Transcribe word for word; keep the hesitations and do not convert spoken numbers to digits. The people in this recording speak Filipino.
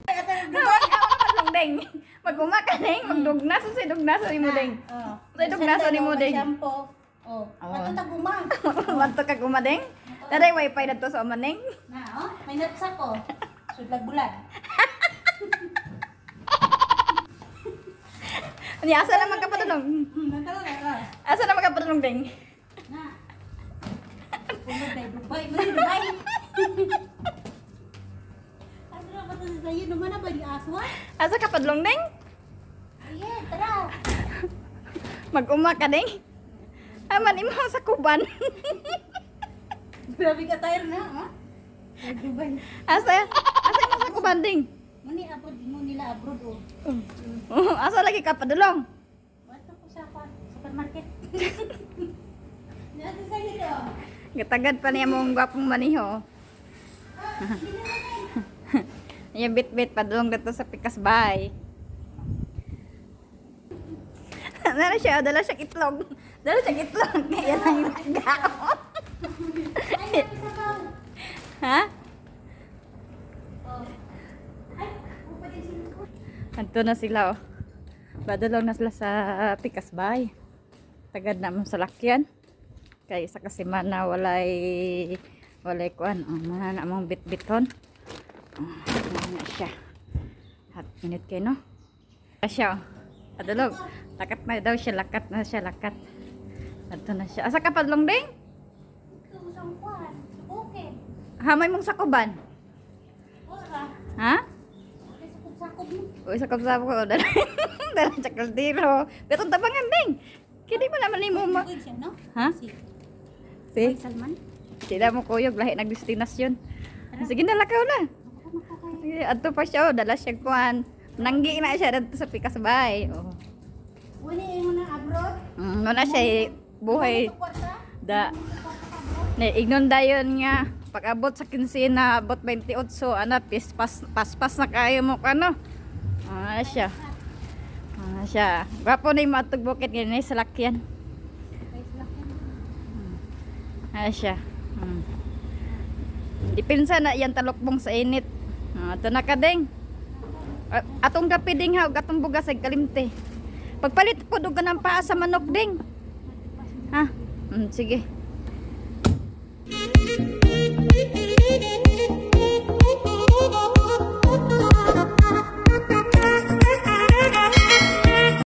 Padlong ding. Maguma ka ding, magdugnas sa dugnas ni mo ding. Oh. Sa dugnas ni mo ding. Shampoo. Oh. Ato ta guma. Wanto ka gumading? Daday wifi dito sa maning. Na, oh, may napsa ko. Sudlag bulan. Ani asa naman ka padulong? Nagkaroon na. Asa naman ka padulong ding? Na. Pumunta tayo Dubai, bali Dubai. Ano na ba ito sa'yo? Naman na ba di aswa? Asa ka padulong ding? Ayan, tara. Mag-uma ka ding? Aman imo sa kuban. Grabe ka tayo na, ha? Dubai. Asa? Asa imo sa kuban ding? Muni abroad mo nila abroad oh. Oh, asa lagi ka padulong? Wato ko sa pa- supermarket. Nasa sa'yo do. Gatagad pa niya mong gwapong maniho. Yung bit-bit padulong dito sa Pikas Bay. Dala siya, dala siya itlog. Dala siya itlog. Kaya lang inagaw. Ay, isa ka. Ha? Oh. Ay, upad yung sino. Anto na sila oh. Badulong na sila sa Pikas Bay. Tagad na mo sa lakyan. Kaya isa kasi man na walay walay kuan. Oh, man na mong bit-biton. Oh, na siya. Hot minute kayo no? Siya oh. Padulong. Lakat na daw siya. Lakat na siya. Lakat. Anto na siya. Asa ka padulong ding? Ito, isang kwan. Okay. Hamay mong sakuban. Ora. Ha? Ay, sakop-sakop mo. Uy, sakop sa ko. Dala dala sa kaldero. Betong tabangan ding. Kini mo naman ni mo ma. Good siya, no? Ha? Si Si, Salman. sila mo kuyog lahi nagdestinasyon. Sige na lakaw na. Sige, adto pa siya, oh, dala siya kuan. Nanggi na siya dito sa Pikas Bay. Oh. Wala mo na abroad. Mm, no na siya eh, buhay Tukot sa. da. Na ignon dayon nga pag-abot sa kinsina, abot twenty-eight, ana pis pas paspas na kayo mo kano. Ah siya. Ah siya. Gwapo ni matug bukit gani sa lakyan. Ah siya. Hmm. Dipinsa na yan talokbong sa init. Ah, ito na ka ding. Ah, atong gapi ding ha, ug atong bugas ay kalimte. Pagpalit po dugan ng paa sa manok ding. Ha? Hmm, sige.